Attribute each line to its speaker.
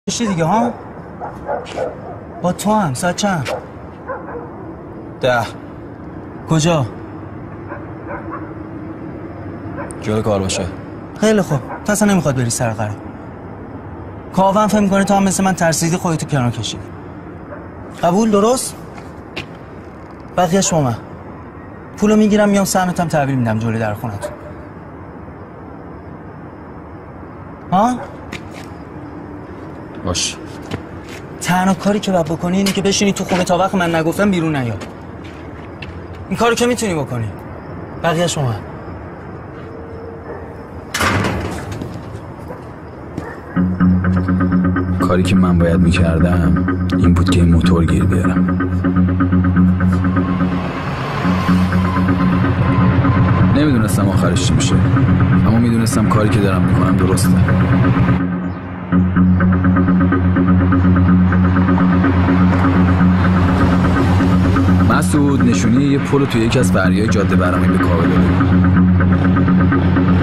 Speaker 1: چی دیگه ها؟ با تو هم ساعت چند؟ 10. کجا؟
Speaker 2: جای کار باشه.
Speaker 1: خیلی خوب. تو اصلا نمیخواد بری سر قرار. کاوه فهم میکنه تو هم مثل من ترسیدی خودتو کنار کشیدی. قبول؟ درست؟ بقیه‌اش با من. پولو میگیرم میام سهمتم تحویل میدم جلوی در خونتون. ها؟
Speaker 2: باش.
Speaker 1: تنها کاری که باید بکنی اینه که بشینی تو خونه تا وقت من نگفتم بیرون نیا. این کارو که میتونی بکنی. بقیه‌اش با من.
Speaker 2: کاری که من باید میکردم این بود که این موتور گیر بیارم. نمیدونستم آخرش چی میشه، اما میدونستم کاری که دارم میکنم درسته. مسعود نشونی یه پل توی یکی از فریای جاده برهمی به کاوه داده.